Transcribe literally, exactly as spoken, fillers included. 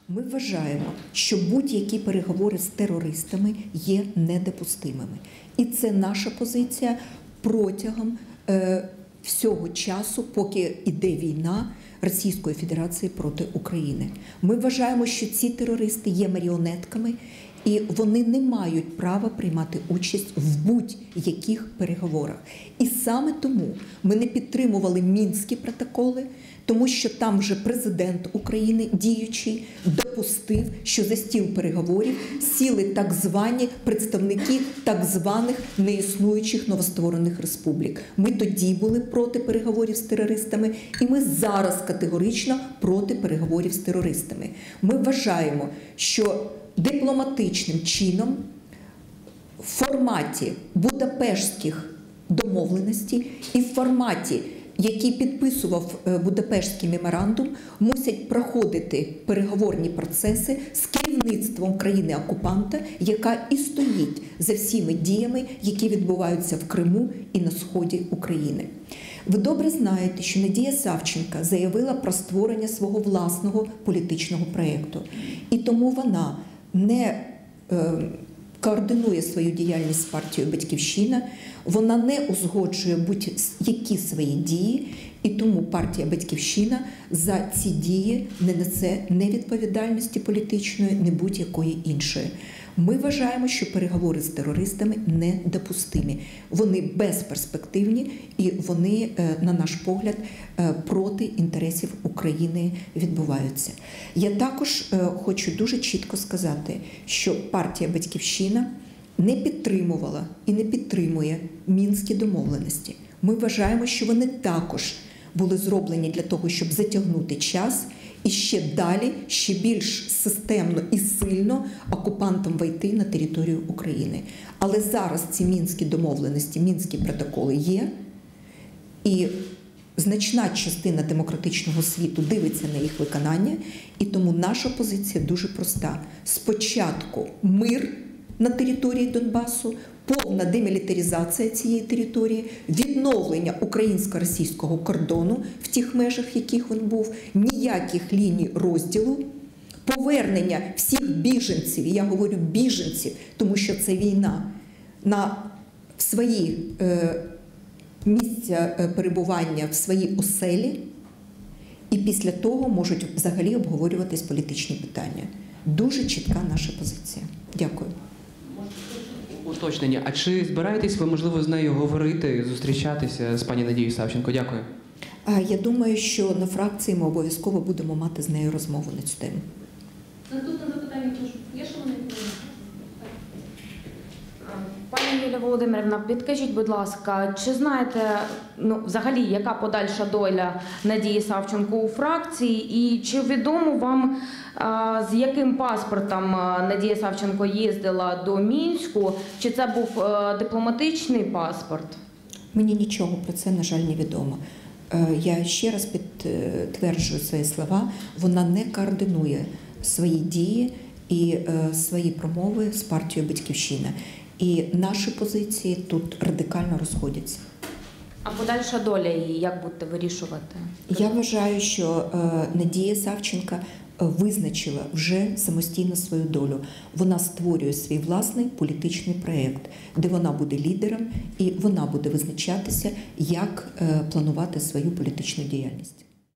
Ми вважаємо, що будь-які переговори з терористами є недопустимими. І це наша позиція протягом е, всього часу, поки йде війна Російської Федерації проти України. Ми вважаємо, що ці терористи є маріонетками, і вони не мають права приймати участь в будь-яких переговорах. І саме тому ми не підтримували Мінські протоколи, тому що там вже президент України, діючий, допустив, що за стіл переговорів сіли так звані представники так званих неіснуючих новостворених республік. Ми тоді були проти переговорів з терористами, і ми зараз категорично проти переговорів з терористами. Ми вважаємо, що дипломатичним чином в форматі Будапештських домовленостей і в форматі, який підписував Будапештський меморандум, мусять проходити переговорні процеси з керівництвом країни-окупанта, яка і стоїть за всіми діями, які відбуваються в Криму і на сході України. Ви добре знаєте, що Надія Савченко заявила про створення свого власного політичного проєкту. І тому вона не е, координує свою діяльність з партією «Батьківщина», вона не узгоджує будь-які свої дії, і тому партія «Батьківщина» за ці дії не несе ні відповідальності політичної, ні будь-якої іншої. Ми вважаємо, що переговори з терористами недопустимі. Вони безперспективні і вони, на наш погляд, проти інтересів України відбуваються. Я також хочу дуже чітко сказати, що партія «Батьківщина» не підтримувала і не підтримує Мінські домовленості. Ми вважаємо, що вони також були зроблені для того, щоб затягнути час і ще далі, ще більш системно і сильно окупантам війти на територію України. Але зараз ці Мінські домовленості, Мінські протоколи є, і значна частина демократичного світу дивиться на їх виконання, і тому наша позиція дуже проста. Спочатку мир на території Донбасу, повна демілітаризація цієї території, відновлення українсько-російського кордону в тих межах, яких він був, ніяких ліній розділу, повернення всіх біженців, я говорю біженців, тому що це війна, на в свої е, місця перебування, в свої оселі, і після того можуть взагалі обговорюватись політичні питання. Дуже чітка наша позиція. Дякую. Уточнення. А чи збираєтесь ви, можливо, з нею говорити, зустрічатися з пані Надією Савченко? Дякую. Я думаю, що на фракції ми обов'язково будемо мати з нею розмову на цю тему. Наступне запитання, прошу. Є що вони відповідають? Пані Юлія Володимирівна, підкажіть, будь ласка, чи знаєте, ну, взагалі, яка подальша доля Надії Савченко у фракції, і чи відомо вам, а, з яким паспортом Надія Савченко їздила до Мінську, чи це був а, дипломатичний паспорт? Мені нічого про це, на жаль, не відомо. Я ще раз підтверджую свої слова, вона не координує свої дії і свої промови з партією «Батьківщина». І наші позиції тут радикально розходяться. А подальша доля її як будете вирішувати? Я вважаю, що Надія Савченко визначила вже самостійно свою долю. Вона створює свій власний політичний проєкт, де вона буде лідером і вона буде визначатися, як планувати свою політичну діяльність.